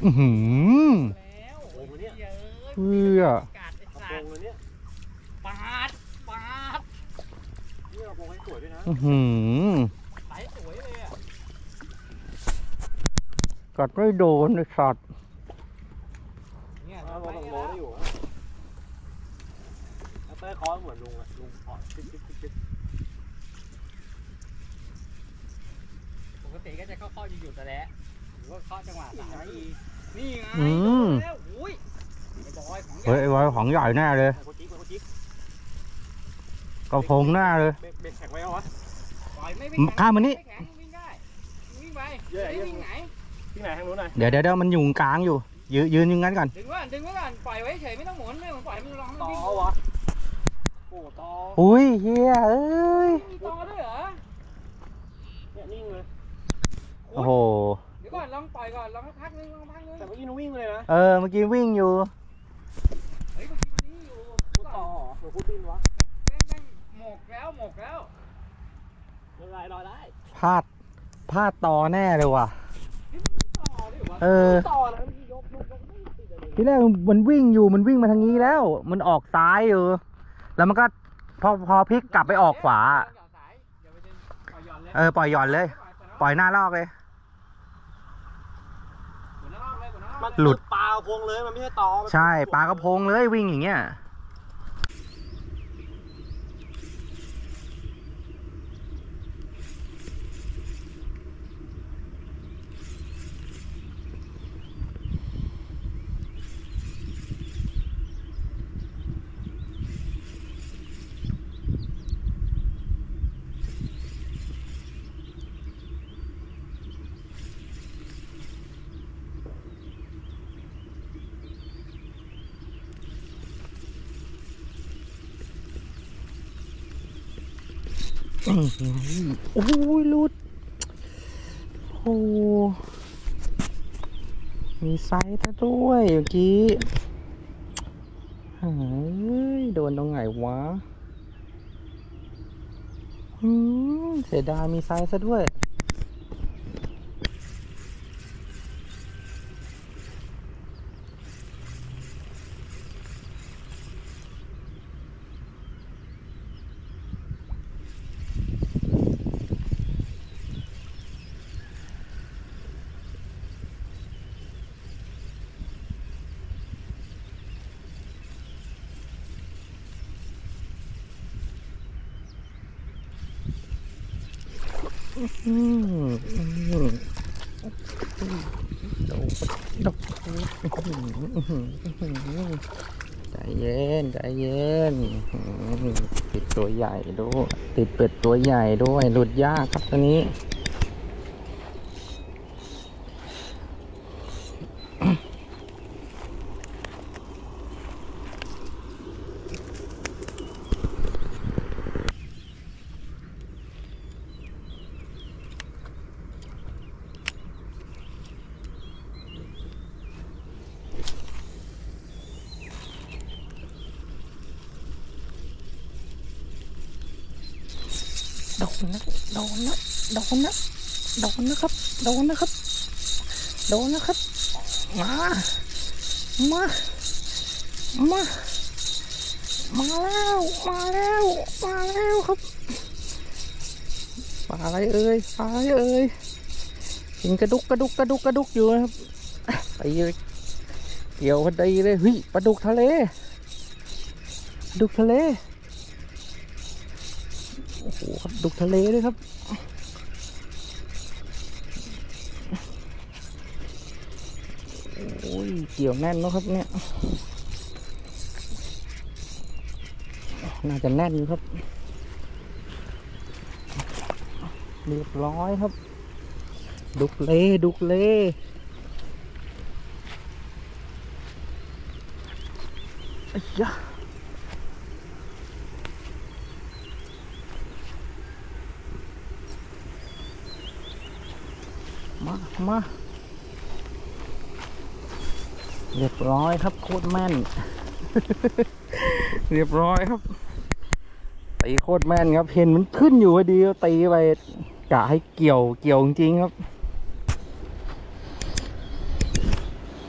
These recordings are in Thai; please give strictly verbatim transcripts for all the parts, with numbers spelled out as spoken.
อือหือแล้วโอ้โหเนี่ยเพื่อปาดปาดปาดนี่เราโปงให้สวยด้วยนะอือหือใสสวยเลยอ่ะกัดไม่โดนไอ้สัตว์เนี่ยเราลงโลได้อยู่แล้วเต้ยคอเหมือนลุงอ่ะลุงคอจิ๊บจิ๊บจิ๊บปกติก็จะเข้าข้อหยุดแต่แล้วหรือว่าข้อจังหวะสามทีนี่ไงแล้วอุ้ยเฮ้ยไอ้บอยของใหญ่แน่เลยกระพงหน้าเลยเบรกแข็งไว้เหรอวะข้ามมันนี่วิ่งได้วิ่งไปวิ่งไหนวิ่งไหนทางนู้นหน่อยเดี๋ยวเดี๋ยวมันอยู่กลางอยู่ยืนยืนอย่างนั้นก่อนดึงไว้ดึงไว้ก่อนปล่อยไว้เฉยไม่ต้องหมุนไม่ปล่อยมันร้องต่อวะโอ้ต่ออุ้ยเฮียเอ้ยมีต่อด้วยเหรอเนี่ยนิ่งเลยโอ้โหเดี๋ยวก่อนลองปล่อยก่อนลองพักนึงลองพักนึงแต่เมื่อกี้วิ่งเลยนะเออเมื่อกี้วิ่งอยู่เฮ้ยเมื่อกี้มันนี่อยู่ต่อหรือพูดดินวะแม่งแม่งหมกแล้วหมกแล้วไม่ได้รอได้พลาดพลาดต่อแน่เลยว่ะเออทีแรกมันวิ่งอยู่มันวิ่งมาทางนี้แล้วมันออกซ้ายอยู่แล้วมันก็พอพอพลิกกลับไปออกขวาเออปล่อยหย่อนเลยปล่อยหน้าลอกเลยหลุดปลากระพงเลยมันไม่ใช่ต่อใช่ปลากระพงเลยวิ่งอย่างเงี้ยโอ้ยลุดโอ้มีไซส์ด้วยเมื่อกี้เฮ้ยโดนตรงไหนวะอืมเสียดายมีไซส์ซะด้วยอืมดกดกใจเย็นใจเย็นติดตัวใหญ่ด้วยติดเป็ดตัวใหญ่ด้วยหลุดยากครับตัวนี้โดนนะโดนนะโดนนะโดนนะครับโดนนะครับโดนนะครับมามามามาแล้วมาแล้วมาแล้วครับปลาอะไรเอ่ยปลาอะไรเอ่ยกินกระดุกกระดุกกระดุกกระดุกอยู่นะครับไปเกี่ยวพอดีเลยเฮ้ยปลาดุกทะเลดุกทะเลโอ้โหครับดุกทะเลด้วยครับโอ้ยเกี่ยวแน่นนะครับเนี่ยน่าจะแน่นอยู่ครับเรียบร้อยครับดุกเลดุกเลไอ้ยะมามาเรียบร้อยครับโคตรแม่น เรียบร้อยครับตีโคตรแม่นครับเห็นมันขึ้นอยู่พอดีตีไปกะให้เกี่ยวเกี่ยวจริงๆครับ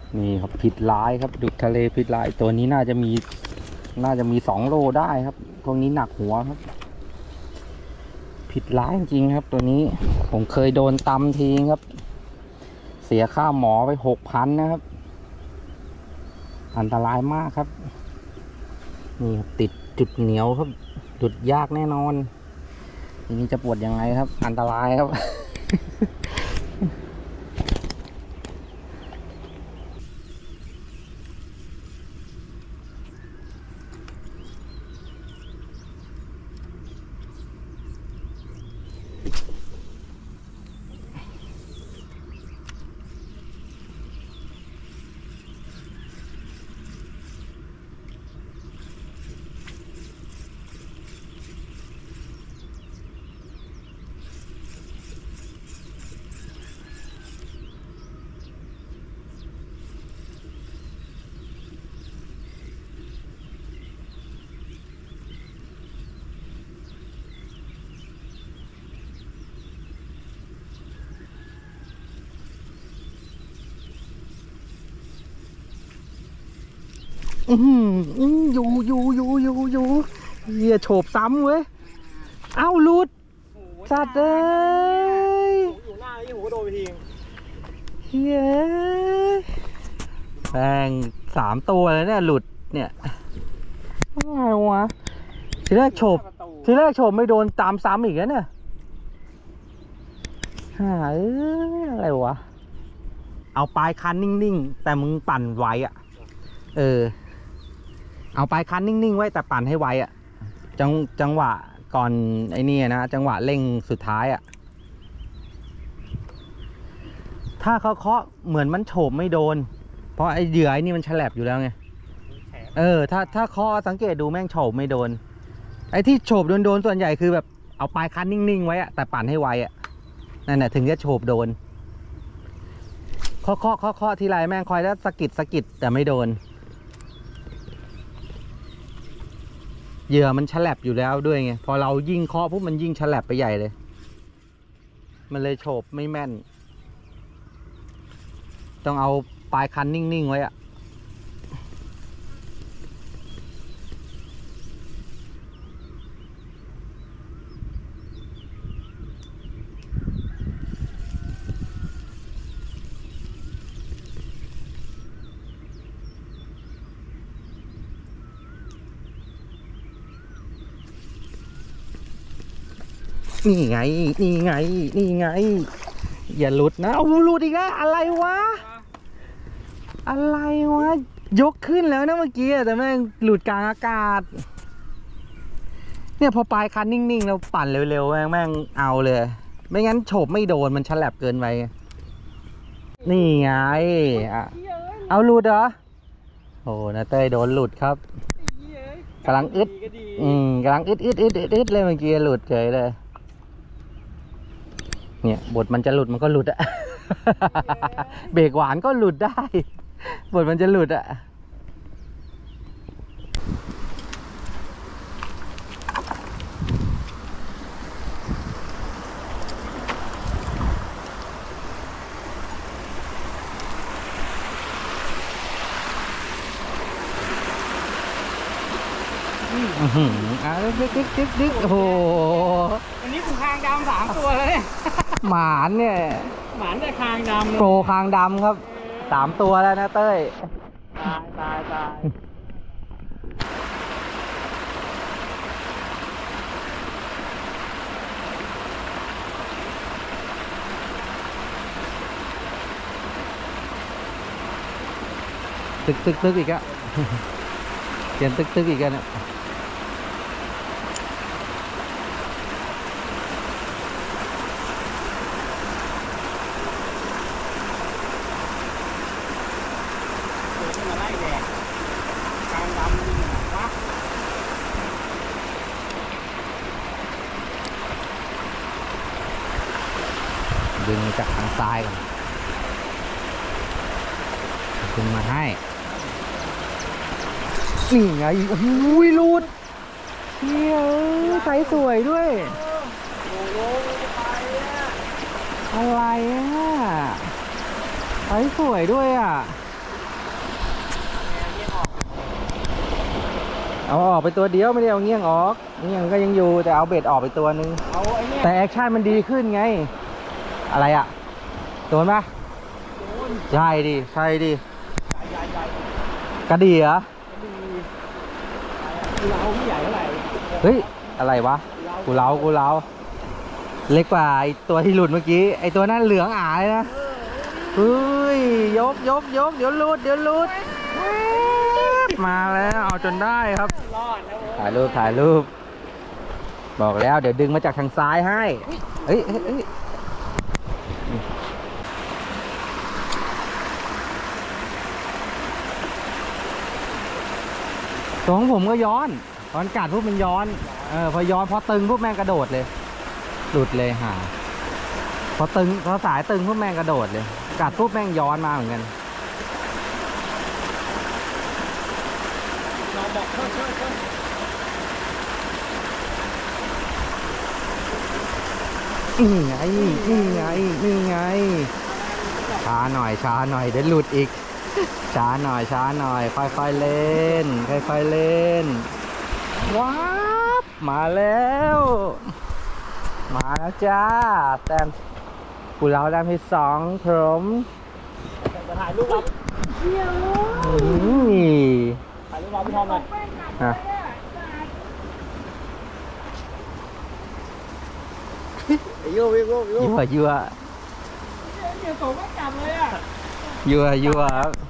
นี่ครับผิดร้ายครับดุกทะเลผิดร้ายตัวนี้น่าจะมีน่าจะมีสองโลได้ครับพวกนี้หนักหัวครับผิดร้ายจริงๆครับตัวนี้ผมเคยโดนตำทีครับเสียค่าหมอไปหกพันนะครับอันตรายมากครับนี่ครับติดจุดเหนียวครับดุดยากแน่นอนทีนี้จะปวดยังไงครับอันตรายครับ อืมอยู่อยู่อยู่อยู่อยู่เหี้ยโฉบซ้ำเว้ยเอ้าหลุดสัตว์เอ้ยอยู่หน้าที่หูก็โดนไปทีเฮ้ยแม่งสามตัวเลยเนี่ยหลุดเนี่ยอะไรวะทีแรกโฉบทีแรกโฉบไม่โดนตามซ้ำอีกแล้วเนี่ยหายอะไรวะเอาปลายคันนิ่งๆแต่มึงปั่นไวอ่ะเออเอาปลายคันนิ่งๆไว้แต่ปั่นให้ไวอ่ะจังจังหวะก่อนไอ้นี่นะจังหวะเร่งสุดท้ายอ่ะถ้าเขาเคาะเหมือนมันโฉบไม่โดนเพราะไอ้เหยื่อไอ้นี่มันฉลับอยู่แล้วไงเออถ้าถ้าเคาะสังเกตดูแม่งโฉบไม่โดนไอ้ที่โฉบโดนโดนส่วนใหญ่คือแบบเอาปลายคันนิ่งๆไว้อ่ะแต่ปั่นให้ไวอ่ะนั่นแหละถึงจะโฉบโดนเคาะเคาะเคาะเคาะทีไรแม่งคอยแล้วสะกิดสะกิดแต่ไม่โดนเหยื่อมันฉลับอยู่แล้วด้วยไงพอเรายิ่งเคาะปุ๊บมันยิ่งฉลับไปใหญ่เลยมันเลยโฉบไม่แม่นต้องเอาปลายคันนิ่งๆไว้อะนี่ไงนี่ไงนี่ไงอย่าหลุดนะเอาหลุดอีกแล้วอะไรวะอะไรวะยกขึ้นแล้วนะเมื่อกี้แต่แม่งหลุดกลางอากาศเนี่ยพอปลายคันนิ่งๆแล้วปั่นเร็วๆแม่งแม่งเอาเลยไม่งั้นโฉบไม่โดนมันฉลับเกินไปนี่ไงเอาหลุดเหรอโอ้นะเต้ยโดนหลุดครับกำลังอึดอืมกำลังอึดอึดอึดอึดเลยเมื่อกี้หลุดเฉยเลยเนี่ยบทมันจะหลุดมันก็หลุดอะ เบรกหวานก็หลุดได้บทมันจะหลุดอะอือหืออ่ะดึกดึกดึกดึกโอ้โหวันนี้กูคางดำสามตัวเลยหมานเนี่ยหมานแต่คางดำโปรคางดำครับสามตัวแล้วนะเต้ยตายตายตายตึกตึกตึกอีกอะเปลี่ยนตึกตึกอีกอะเนี่ยดึงจากทางซ้ายก่อนดึงมาให้นี่ไงโอ้โหรูดเฮ้ยใสสวยด้วยอะไรอ่ะใสสวยด้วยอ่ะเอาออกไปตัวเดียวไม่ได้เอาเงี้ยงออกเงี้ยงก็ยังอยู่แต่เอาเบ็ดออกไปตัวนึงเอาไอ้เนี่ยแต่แอคชั่นมันดีขึ้นไง อะไรอะโดนปะโดนใช่ดิใช่ดิใหญ่ใหญ่กระดี่เหรอดีเราไม่ใหญ่เท่าไหร่เฮ้ยอะไรวะกูเล้ากูเล้าเล็กกว่าไอตัวที่หลุดเมื่อกี้ไอตัวนั้นเหลืองอ่าเลยนะเฮ้ยยกยกยกเดี๋ยวหลุดเดี๋ยวหลุดมาแล้วเอาจนได้ครับรอดนะถ่ายรูปถ่ายรูปบอกแล้วเดี๋ยวดึงมาจากทางซ้ายให้เฮ้ยเฮ้ยเฮ้ยตัวของผมก็ย้อนตอนกัดปุ๊บมันย้อนเออพอย้อนพอตึงปุ๊บแม่งกระโดดเลยหลุดเลยหาพอตึงพอสายตึงปุ๊บแม่งกระโดดเลยกัดปุ๊บแม่งย้อนมาเหมือนกันเราบอกเพิ่มเพิ่มเพิ่มนี่ไงนี่ไงนี่ไงช้าหน่อยช้าหน่อยเดี๋ยวหลุดอีกช้าหน่อยช้าหน่อยค่อยๆเล่นค่อยๆเล่นว้าบมาแล้วมาแล้วจ้าแต้มกูเราแต้มที่สองพร้อมจะถ่ายรูปเรานี่ถ่ายรูปเราพี่ทอมหน่อยฮะยั่วยั่วยั่วยั่วเดี๋ยวผมก็จับเลยอ่ะยั่วยั่วครับ